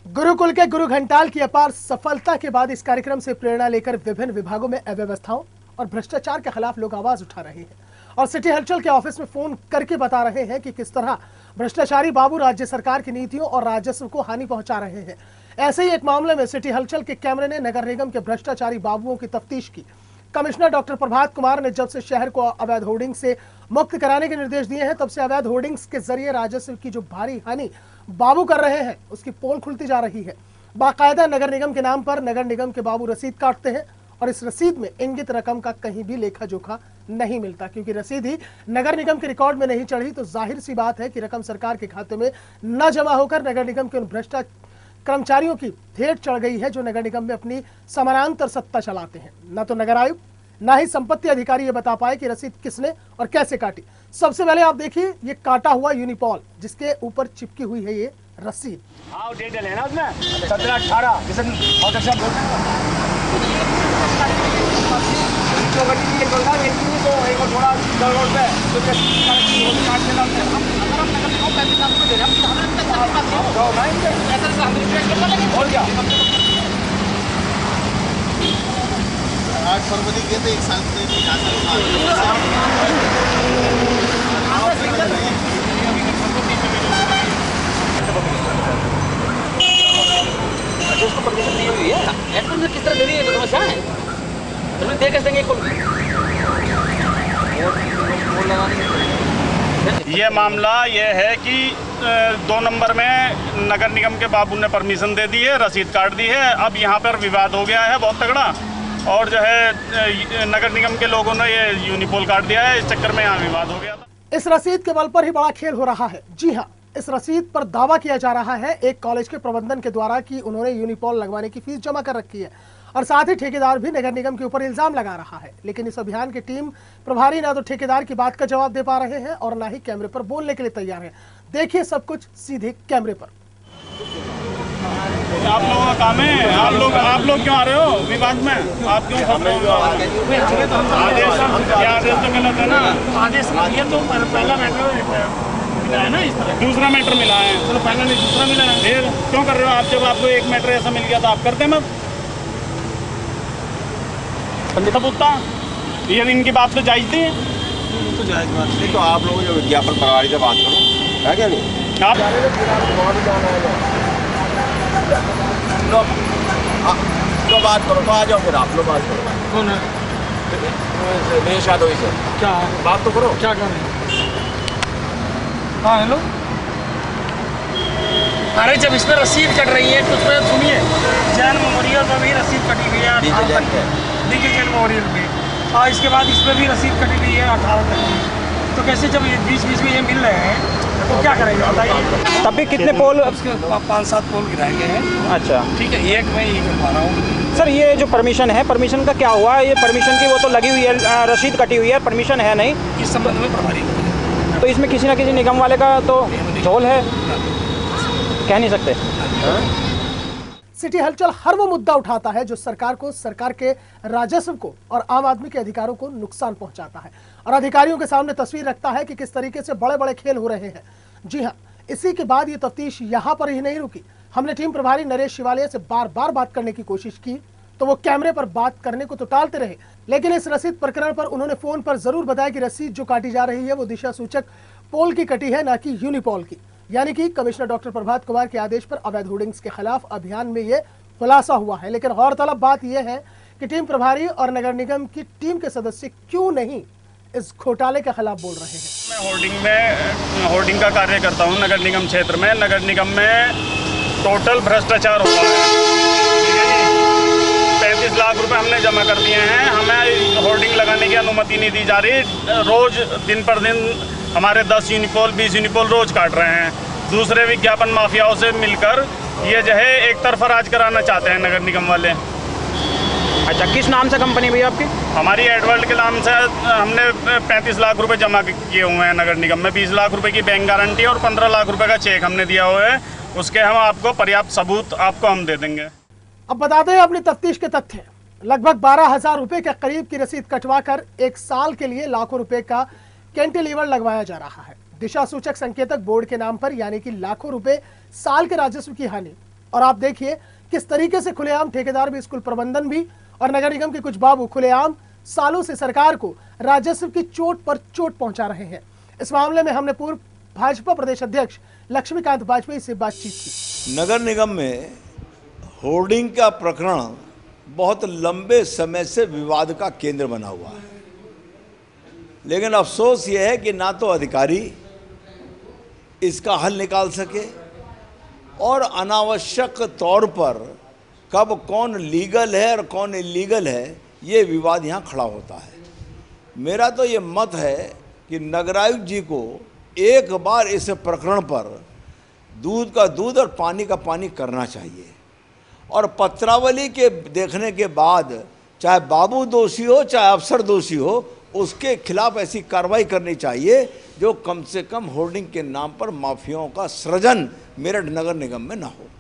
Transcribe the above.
गुरुकुल के गुरु घंटाल की अपार सफलता के बाद इस कार्यक्रम से प्रेरणा लेकर विभिन्न विभागों में अव्यवस्थाओं और भ्रष्टाचार के खिलाफ लोग आवाज उठा रहे हैं और सिटी हलचल के ऑफिस में फोन करके बता रहे हैं कि किस तरह भ्रष्टाचारी बाबू राज्य सरकार की नीतियों और राजस्व को हानि पहुंचा रहे हैं। ऐसे ही एक मामले में सिटी हलचल के कैमरे ने नगर निगम के भ्रष्टाचारी बाबुओं की तफ्तीश की। कमिश्नर डॉक्टर प्रभात कुमार ने जब से शहर को अवैध होर्डिंग से मुक्त कराने के निर्देश दिए हैं, तब से अवैध होर्डिंग्स के जरिए राजस्व की जो भारी हानि बाबू कर रहे हैं उसकी पोल खुलती जा रही है। बाकायदा नगर निगम के नाम पर नगर निगम के बाबू रसीद काटते हैं और इस रसीद में इंगित रकम का कहीं भी लेखा जोखा नहीं मिलता, क्योंकि रसीद ही नगर निगम के रिकॉर्ड में नहीं चढ़ी तो जाहिर सी बात है कि रकम सरकार के खाते में न जमा होकर नगर निगम के उन भ्रष्ट कर्मचारियों की भेंट चढ़ गई है जो नगर निगम में अपनी समानांतर सत्ता चलाते हैं। न तो नगर आयुक्त न ही संपत्ति अधिकारी ये बता पाए कि रसीद किसने और कैसे काटी। सबसे पहले आप देखिए ये काटा हुआ यूनिपॉल जिसके ऊपर चिपकी हुई है ये रसीद। डेट है ना उसमें 17-18 आज फरवरी के तो एक साल से उसको परमिशन दी हुई है। एक्टर में किस तरह दे रही है तो समस्या है। तो दे कैसे देंगे कुल ये मामला ये है कि 2 नंबर में नगर निगम के बाबू ने परमिशन दे दी है, रसीद काट दी है। अब यहाँ पर विवाद हो गया है बहुत तगड़ा और जो है नगर निगम के लोगों ने ये यूनिपोल काट दिया है। इस चक्कर में यहाँ विवाद हो गया था। इस रसीद के बल पर ही बड़ा खेल हो रहा है। जी हाँ, इस रसीद पर दावा किया जा रहा है एक कॉलेज के प्रबंधन के द्वारा कि उन्होंने यूनिपोल लगवाने की फीस जमा कर रखी है और साथ ही ठेकेदार भी नगर निगम के ऊपर इल्जाम लगा रहा है। लेकिन इस अभियान की टीम प्रभारी ना तो ठेकेदार की बात का जवाब दे पा रहे हैं और ना ही कैमरे पर बोलने के लिए तैयार है। देखिए सब कुछ सीधे कैमरे पर। आप लोगों का काम है, आप लोग क्यों आ रहे हो विवाद में? आप क्यों फंस रहे हो? आदेश तो गलत है ना। आदेश ये तो पहला मैटर है ना, इस तरह दूसरा मैटर मिला है। चलो पहला नहीं दूसरा मिला है। फिर क्यों कर रहे हो आप? जब आपको एक मैटर ऐसा मिल गया तो आप करते मत। पूछता ये इनकी बात तो जायज थी। तो जायज बात नहीं, तो आप लोग जो विज्ञापन प्रभारी से बात करो है क्या नहीं? आप तो बात करो तो आ जाओ, फिर आप लोग बात करो। कौन है? दिनेश यादव से क्या बात तो करो। क्या कर रहे हैं? हाँ हेलो। अरे जब इसमें रसीद कट रही है कुछ में सुनिए, जैन मेमोरियल में भी रसीद कटी हुई है 18 तक की जैन मेमोरियल में, और इसके बाद इसमें भी रसीद कटी हुई है 18 तक की। तो कैसे जब बीच बीच में ये मिल रहे हैं तो क्या करेंगे बताइए? तब भी कितने पोल? 5-7 पोल गिराए गए हैं। अच्छा ठीक है, एक मैं ही कर पा रहा हूँ। सर, ये जो परमिशन है, परमिशन का क्या हुआ? ये परमिशन की वो तो लगी हुई है, रसीद कटी हुई है, परमिशन है नहीं। इस संबंध में प्रभारी तो इसमें किसी ना किसी निगम वाले का तो झोल है, कह नहीं सकते। सिटी हलचल हर वो मुद्दा उठाता है जो सरकार को, सरकार के राजस्व को और आम आदमी के अधिकारों को नुकसान पहुंचाता है और अधिकारियों के सामने तस्वीर रखता है कि किस तरीके से बड़े बड़े खेल हो रहे हैं। जी हाँ, इसी के बाद ये तफ्तीश यहाँ पर ही नहीं रुकी। हमने टीम प्रभारी नरेश शिवालिया से बार बार बात करने की कोशिश की तो वो कैमरे पर बात करने को तो टालते रहे, लेकिन इस रसीद प्रकरण पर उन्होंने फोन पर जरूर बताया कि रसीद जो काटी जा रही है वो दिशा सूचक पोल की कटी है, ना कि यूनिपोल की। यानी कि कमिश्नर डॉक्टर प्रभात कुमार के आदेश पर अवैध होर्डिंग्स के खिलाफ अभियान में ये खुलासा हुआ है। लेकिन गौरतलब बात यह है कि टीम प्रभारी और नगर निगम की टीम के सदस्य क्यों नहीं इस घोटाले के खिलाफ बोल रहे हैं। मैं होर्डिंग का कार्य करता हूँ नगर निगम क्षेत्र में। नगर निगम में टोटल भ्रष्टाचार हुआ है। 35 लाख रुपए हमने जमा कर दिए हैं। हमें होर्डिंग लगाने की अनुमति नहीं दी जा रही। रोज दिन पर दिन हमारे 10 यूनिपोल 20 यूनिपोल रोज काट रहे हैं। दूसरे विज्ञापन माफियाओं से मिलकर ये जो है एक तरफा राज कराना चाहते हैं नगर निगम वाले। अच्छा, किस नाम से कंपनी भैया आपकी? हमारी एडवर्ल्ड के नाम से हमने 35 लाख रुपए जमा किए हुए हैं नगर निगम में। 20 लाख रुपए की बैंक गारंटी और 15 लाख रुपए का चेक हमने दिया हुआ है। उसके हम आपको पर्याप्त सबूत आपको हम दे देंगे। अब बताते हैं अपनी तफ्तीश के तथ्य। लगभग 12,000 रुपए के करीब की रसीद कटवा कर 1 साल के लिए लाखों रुपए का कैंटिलीवर लगवाया जा रहा है। दिशा सूचक संकेतक बोर्ड के नाम पर, यानी कि लाखों रुपए साल के राजस्व की हानि और आप देखिए किस तरीके से खुलेआम ठेकेदार भी, स्कूल प्रबंधन भी और नगर निगम के कुछ बाबू खुलेआम सालों से सरकार को राजस्व की चोट पर चोट पहुंचा रहे हैं। इस मामले में हमने पूर्व भाजपा प्रदेश अध्यक्ष लक्ष्मीकांत वाजपेयी से बातचीत की। नगर निगम में होर्डिंग का प्रकरण बहुत लंबे समय से विवाद का केंद्र बना हुआ है, लेकिन अफसोस यह है कि ना तो अधिकारी इसका हल निकाल सके और अनावश्यक तौर पर कब कौन लीगल है और कौन इलीगल है, ये विवाद यहाँ खड़ा होता है। मेरा तो ये मत है कि नगरायुक्त जी को एक बार इस प्रकरण पर दूध का दूध और पानी का पानी करना चाहिए और पत्रावली के देखने के बाद चाहे बाबू दोषी हो चाहे अफसर दोषी हो, उसके खिलाफ ऐसी कार्रवाई करनी चाहिए जो कम से कम होर्डिंग के नाम पर माफियाओं का सृजन मेरठ नगर निगम में ना हो।